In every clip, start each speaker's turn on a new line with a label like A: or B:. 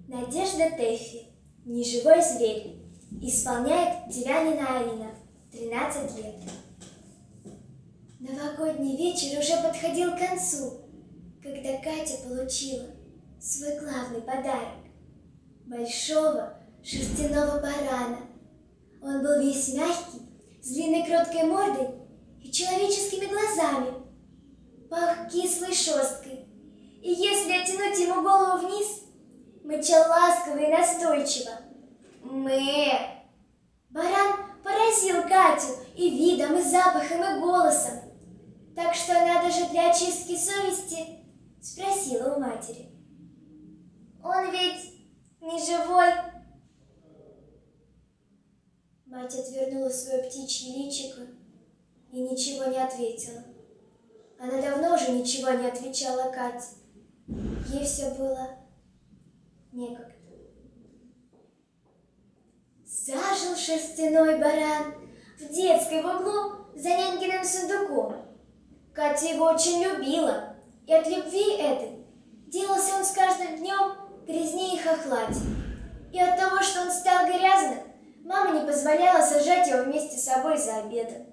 A: Надежда Тэффи. Неживой зверь. Исполняет Девянина Арина. 13 лет. Новогодний вечер уже подходил к концу, когда Катя получила свой главный подарок – большого шерстяного барана. Он был весь мягкий, с длинной кроткой мордой и человеческими глазами, пах кислой шерсткой, и если оттянуть ему голову вниз, мычал ласково и настойчиво. Мэ! Баран поразил Катю и видом, и запахом, и голосом, так что она даже для очистки совести спросила у матери: «Он ведь не живой?» Мать отвернула свое птичье личико и ничего не ответила. Она давно уже ничего не отвечала Кате. Ей все было некогда. Зажил шерстяной баран в детской в углу за нянькиным сундуком. Катя его очень любила, и от любви этой делался он с каждым днем грязнее и хохлатее. И от того, что он стал грязным, мама не позволяла сажать его вместе с собой за обедом.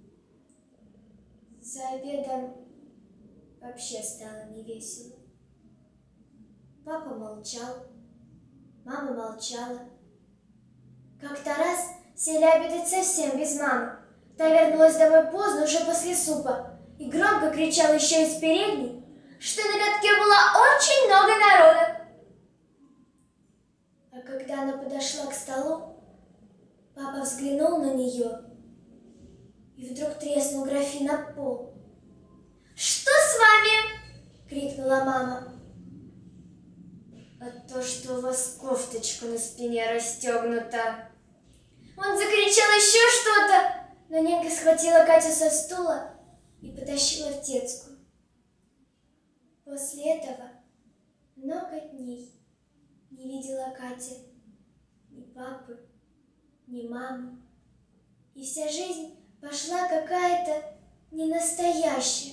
A: За обедом вообще стало невесело. Папа молчал, мама молчала. Как-то раз сели обедать совсем без мамы. Та вернулась домой поздно, уже после супа, и громко кричала еще из передней, что на катке было очень много народа. А когда она подошла к столу, папа взглянул на нее и вдруг треснул графин об пол. «Что с вами?» — крикнула мама. «А то, что у вас кофточка на спине расстегнута». Он закричал еще что-то, но нянька схватила Катю со стула и потащила в детскую. После этого много дней не видела Катя ни папы, ни мамы, и вся жизнь пошла какая-то ненастоящая.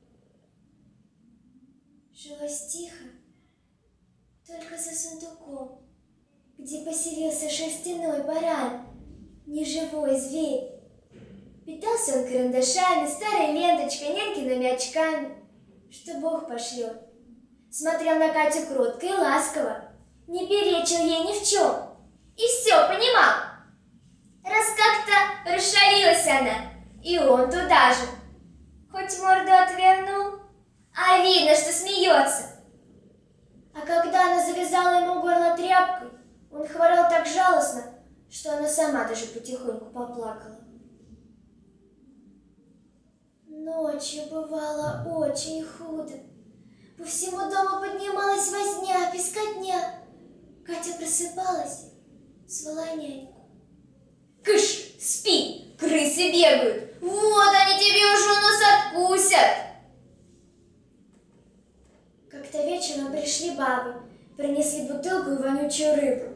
A: Жилось тихо, только за сундуком, где поселился шерстяной баран, неживой зверь. Питался он карандашами, старой ленточкой, нянькиными очками, что Бог пошлет. Смотрел на Катю кротко и ласково, не перечил ей ни в чем, и все понимал. Раз как-то расшалилась она, и он туда же. Хоть морду отвернул, а видно, что смеется. А когда она завязала ему горло тряпкой, он хворал так жалостно, что она сама даже потихоньку поплакала. Ночью бывало очень худо. По всему дому поднималась возня, пескотня. Катя просыпалась, звала няньку. «Кыш, спи, крысы бегают, вот они тебе уже нос откусят!» Как-то вечером пришли бабы, принесли бутылку и вонючую рыбу.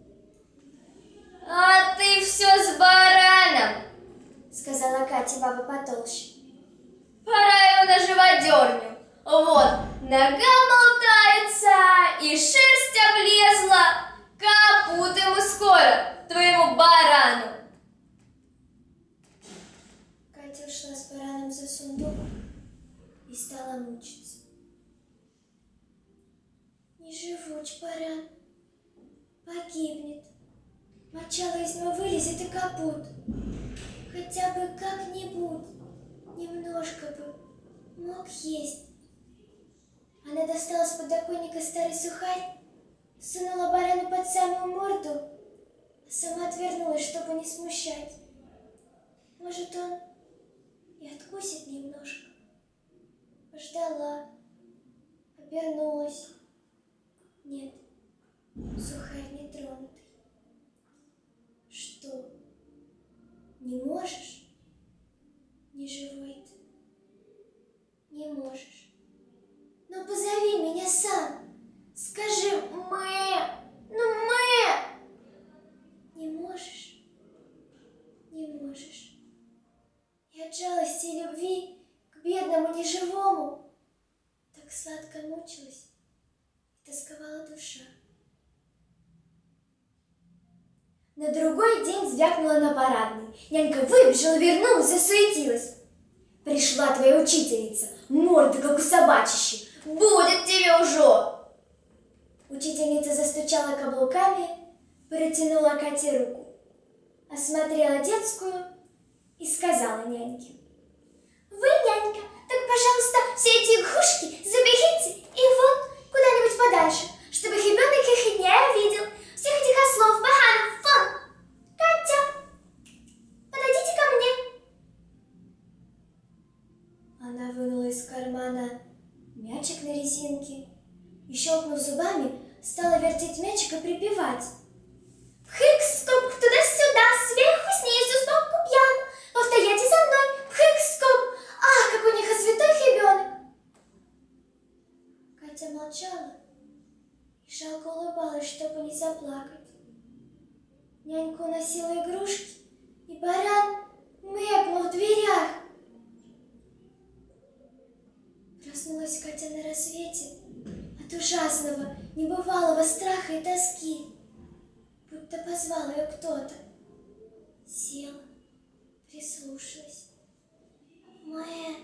A: «А ты все с бараном!» — сказала Катя, баба потолще. «Пора его на живодерню. Вот, нога болтается, и шерсть облезла. Капут ему скоро, твоему барану!» Катя ушла с бараном за сундук и стала мучиться. Неживуч баран, погибнет. Мочало из него вылезет и капут. Хотя бы как-нибудь, немножко бы мог есть. Она достала с подоконника старый сухарь, сунула барану под самую морду, а сама отвернулась, чтобы не смущать. Может, он и откусит немножко. Ждала, обернулась. Нет, сухарь не тронутый. Что, не можешь? Не живой ты? Не можешь. Ну позови меня сам. Скажи «мэ», ну «мэ». Не можешь? Не можешь. И от жалости и любви к бедному неживому так сладко мучилась и тосковала душа. На другой день звякнула на парадной. Нянька выбежала, вернулась, засуетилась. Пришла твоя учительница, морда как у собачищи. Будет тебе уже! Учительница застучала каблуками, протянула Кате руку, осмотрела детскую и сказала няньке: «Вы, нянька, так, пожалуйста, все эти игрушки заберите и вот куда-нибудь подальше, чтобы ребенок их и не увидел. Всех этих ослов, баранов, вон! Катя, подойдите ко мне!» Она вынула из кармана мячик на резинке и, щелкнув зубами, стала вертеть мячик и припевать: «Пхык-скоп, туда-сюда, сверху, снизу, сбоку, пьян, повторяйте за мной, пхык-скоп, ах, как у них развитой ребенок!» Катя молчала и жалко улыбалась, чтобы не заплакать. Нянька уносила игрушки, и баран мэкнул в дверях. Проснулась Катя на рассвете от ужасного, небывалого страха и тоски, будто позвал ее кто-то. Села, прислушалась. Мэ,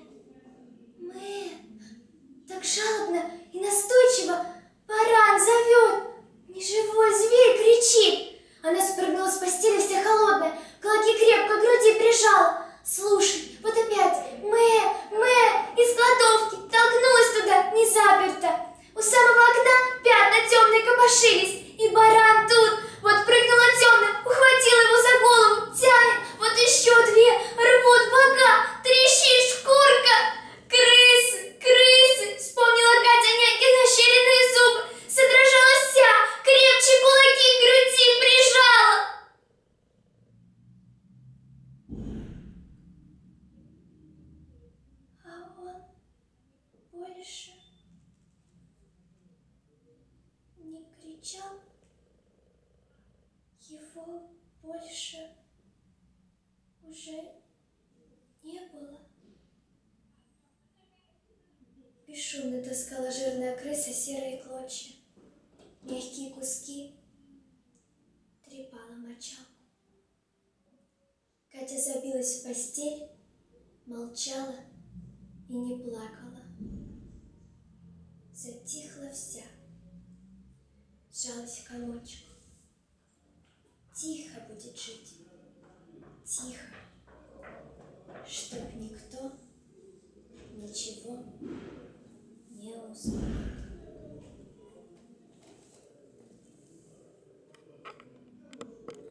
A: так жалобно и настойчиво баран зовет. Неживой зверь кричит. Она спрыгнула с постели вся холодная, кулаки крепко к груди прижала. Слушай, вот опять мэ из кладовки толкнулась туда, не заперта. У самого окна пятна темные копошились, и баран тут вот прыгнула темным, ухватила его за голову, тянет, вот еще две, рвут бока, трещит шкурка. Крысы, вспомнила Катя нянькины ощеренные зубы, содрожалась вся, крепче кулаки к груди прижала. А он больше не кричал, его больше уже не было. Бесшумно таскала жирная крыса серые клочья, мягкие куски трепала мочалку. Катя забилась в постель, молчала и не плакала. Затихла вся, сжалась в комочек. Тихо будет жить, тихо.